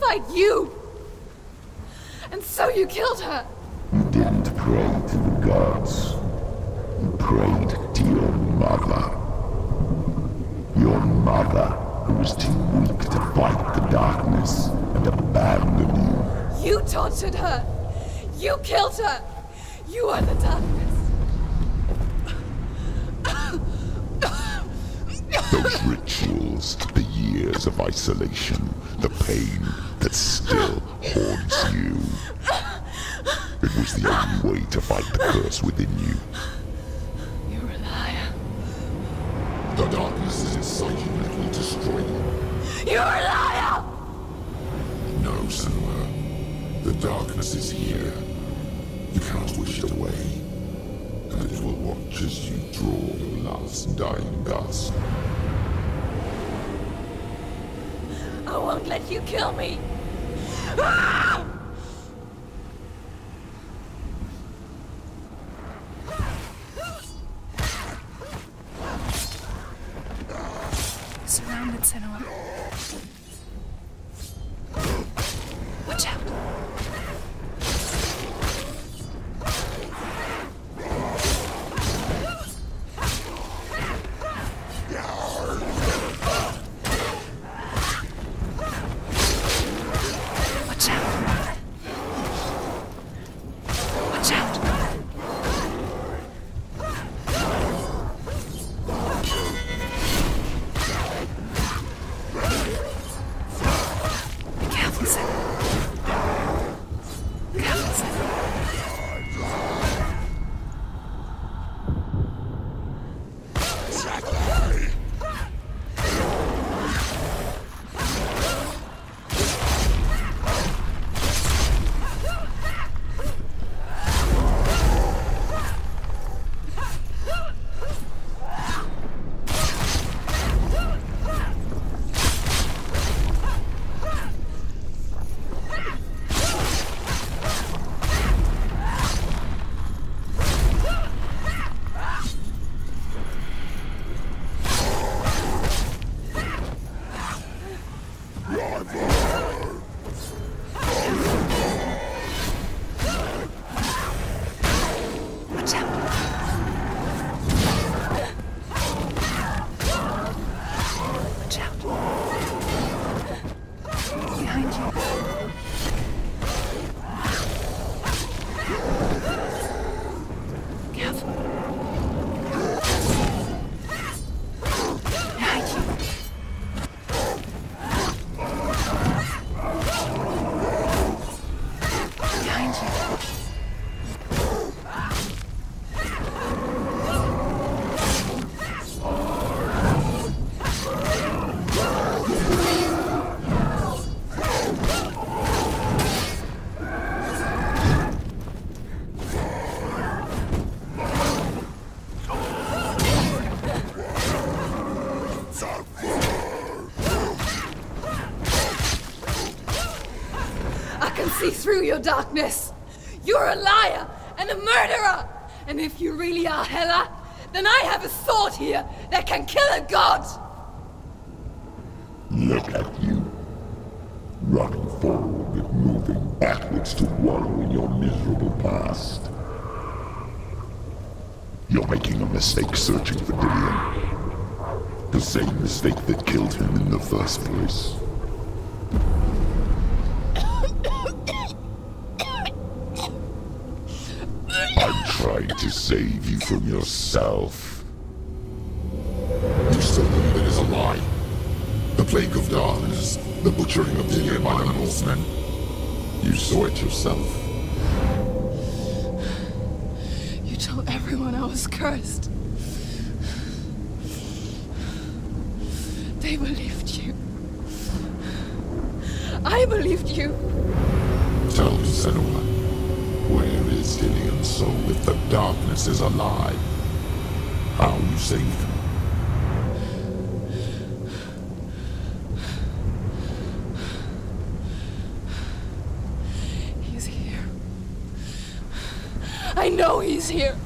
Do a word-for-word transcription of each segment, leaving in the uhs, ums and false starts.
fight you! And so you killed her! You didn't pray to the gods. You prayed to your mother. Your mother, who was too weak to fight the darkness and abandon you. You tortured her! You killed her! You are the darkness! Those rituals, the years of isolation, the pain that still haunts you. It was the only way to fight the curse within you. You're a liar. The darkness is inside you and it will destroy you. You're a liar! No, Senua. The darkness is here. You cannot wish it away. And it will watch as you draw your last dying gasp. I won't let you kill me! Ah! Surrounded, Senua. Watch out! See through your darkness. You're a liar and a murderer. And if you really are Hela, then I have a sword here that can kill a god. Look at you. Running forward, moving backwards to wallow in your miserable past. You're making a mistake searching for Dillion. The same mistake that killed him in the first place. I'm trying to save you from yourself. You still believe it is a lie. The plague of darkness, the butchering of Dillion by the Northmen. You saw it yourself. You told everyone I was cursed. They believed you. I believed you. Tell me, Senua, where is Dillion's soul if the darkness is a lie? How you saved him? He's here. I know he's here.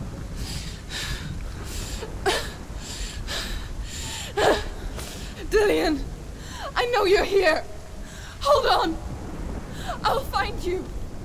Dillion, I know you're here. Hold on. I'll find you!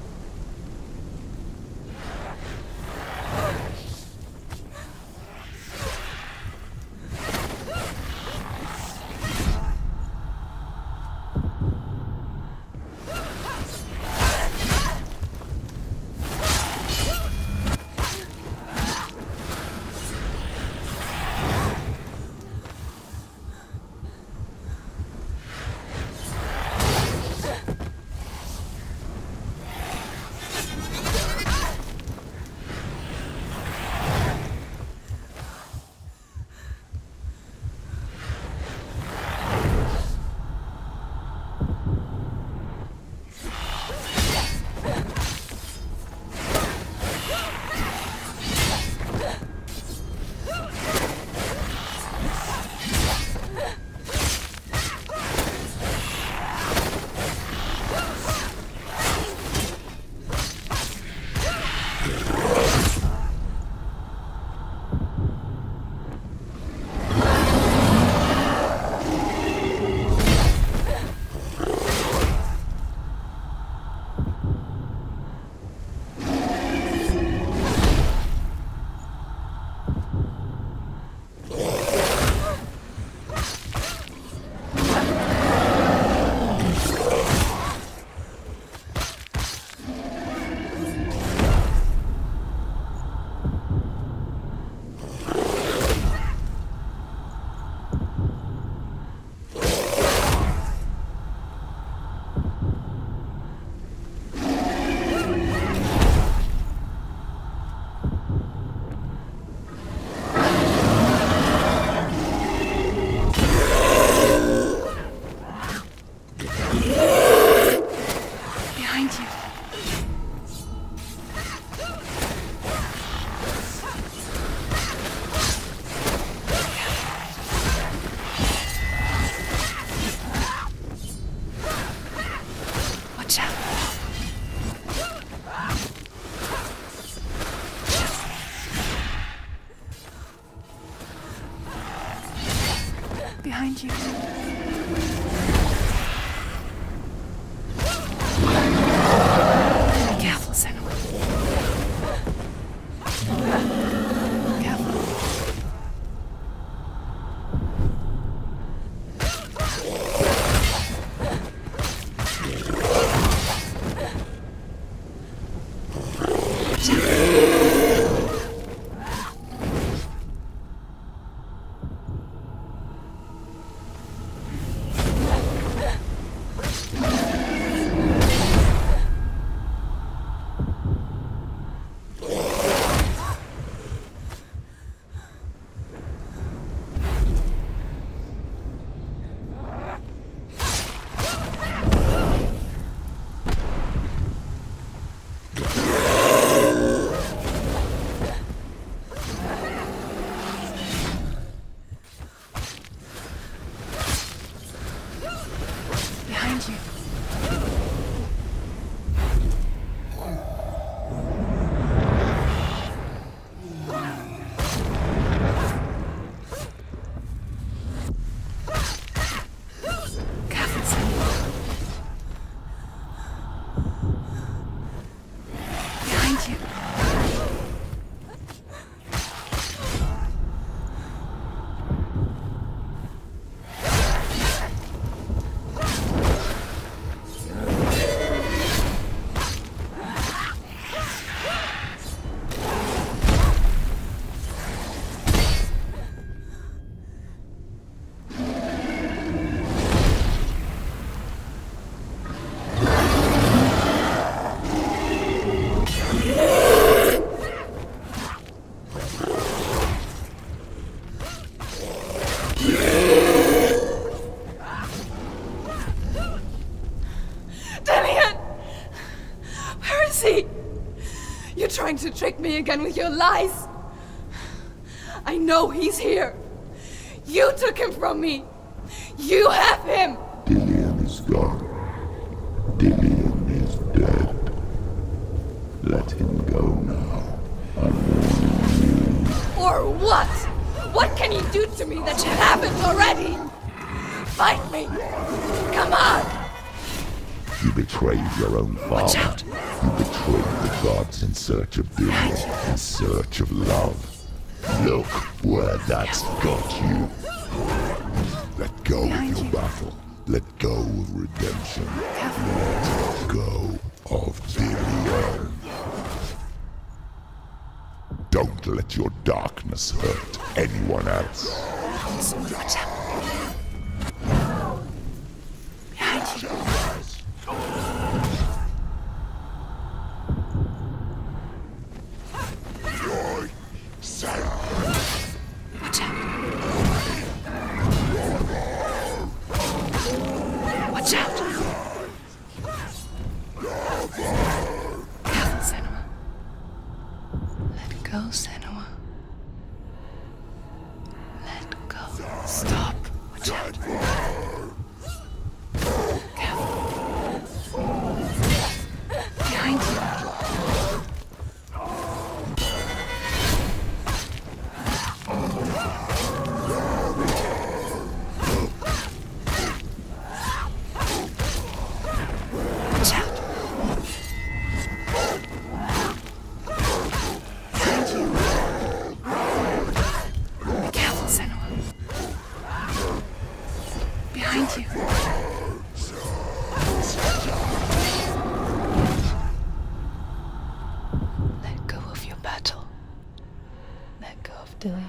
Behind you. Careful, Senua. Careful. Trying to trick me again with your lies. I know he's here. You took him from me. You have him. Dillion is gone. Dillion is dead. Let him go now. I'm warning you. Or what? What can you do to me that you haven't already? Fight me. Come on. You betrayed your own father. You betrayed the gods in search of Dillion, in search of love. Look where that's got you. Let go of your battle. Let go of redemption. Let go of Dillion. Don't let your darkness hurt anyone else. Watch out. Behind you. Watch out. Watch out. Careful, Senua. Let go, Senua. Let go. Stop. Watch out. Careful. Behind you. Let go of your battle. Let go of Dillion.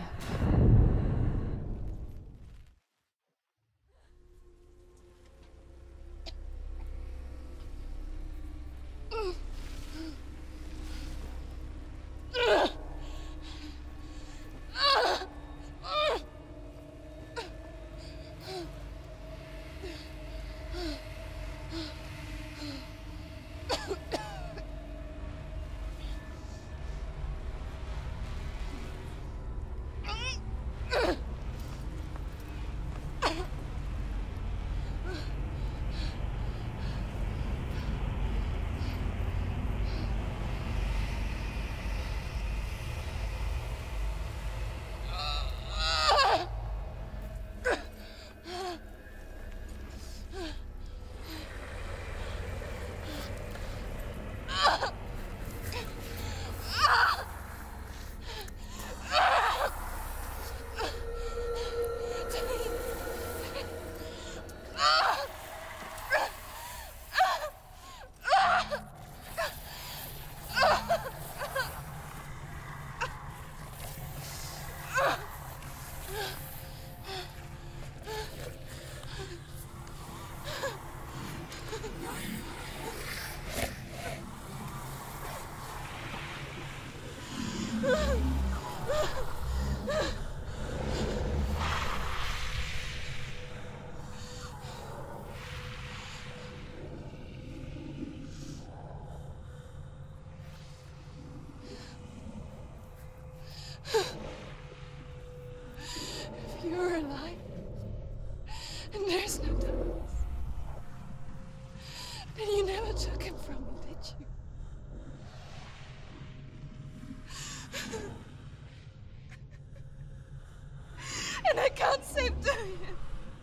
If you're alive, and there's no darkness, then you never took him from me, did you? And I can't save Dillion.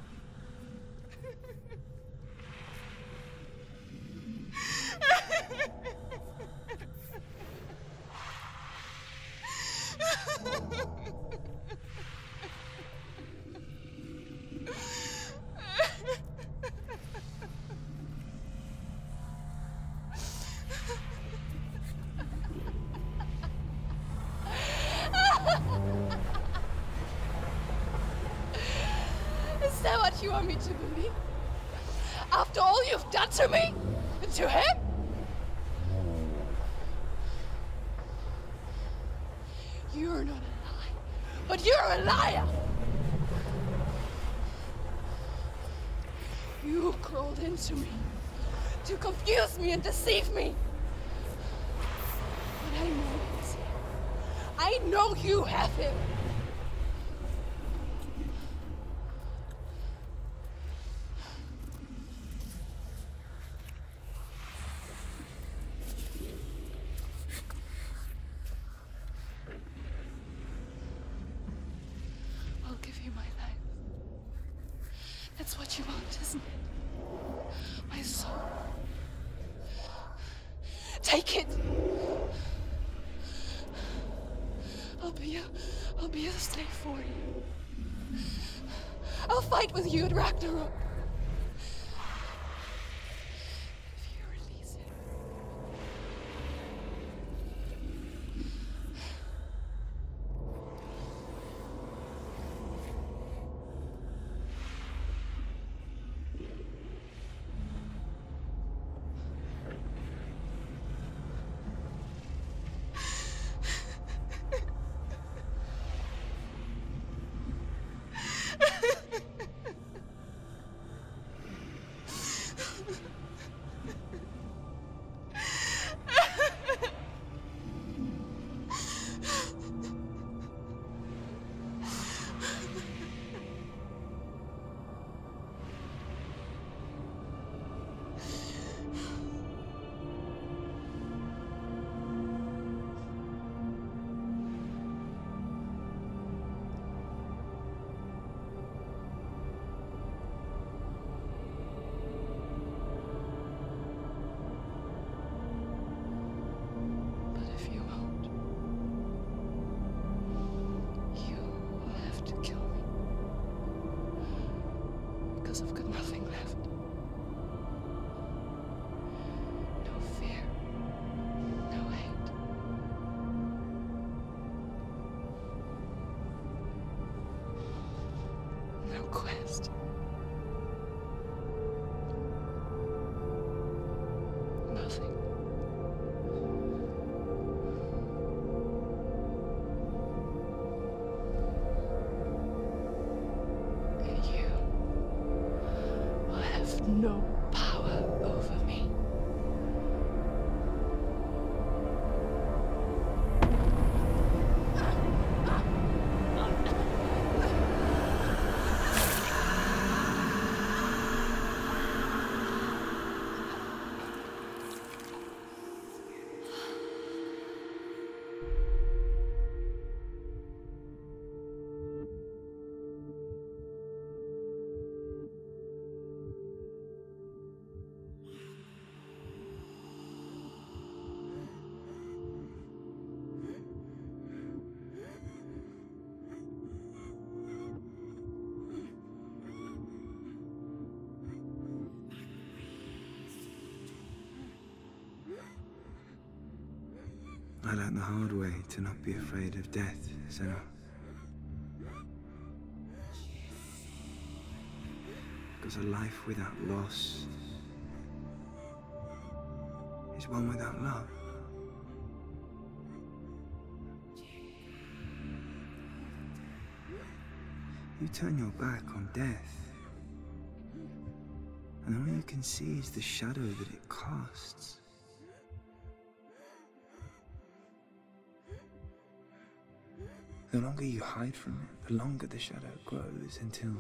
Is that what you want me to believe? After all you've done to me? And to him? You're not a liar, but you're a liar! You crawled into me to confuse me and deceive me. But I know he's here. I know you have him. I'll give you my life. That's what you want, isn't it? My soul. Take it. I'll be a, I'll be a slave for you. I'll fight with you at Ragnarok. If you release it. I've got nothing left. No fear. No hate. No quest. Nothing. No power over me. I learned the hard way to not be afraid of death, Senua. Because a life without loss is one without love. You turn your back on death, and all you can see is the shadow that it casts. The longer you hide from it, the longer the shadow grows until...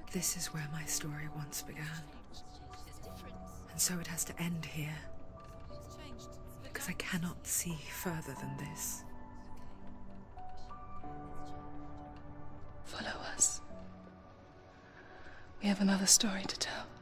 This is where my story once began. And so it has to end here. Because I cannot see further than this. Follow us. We have another story to tell.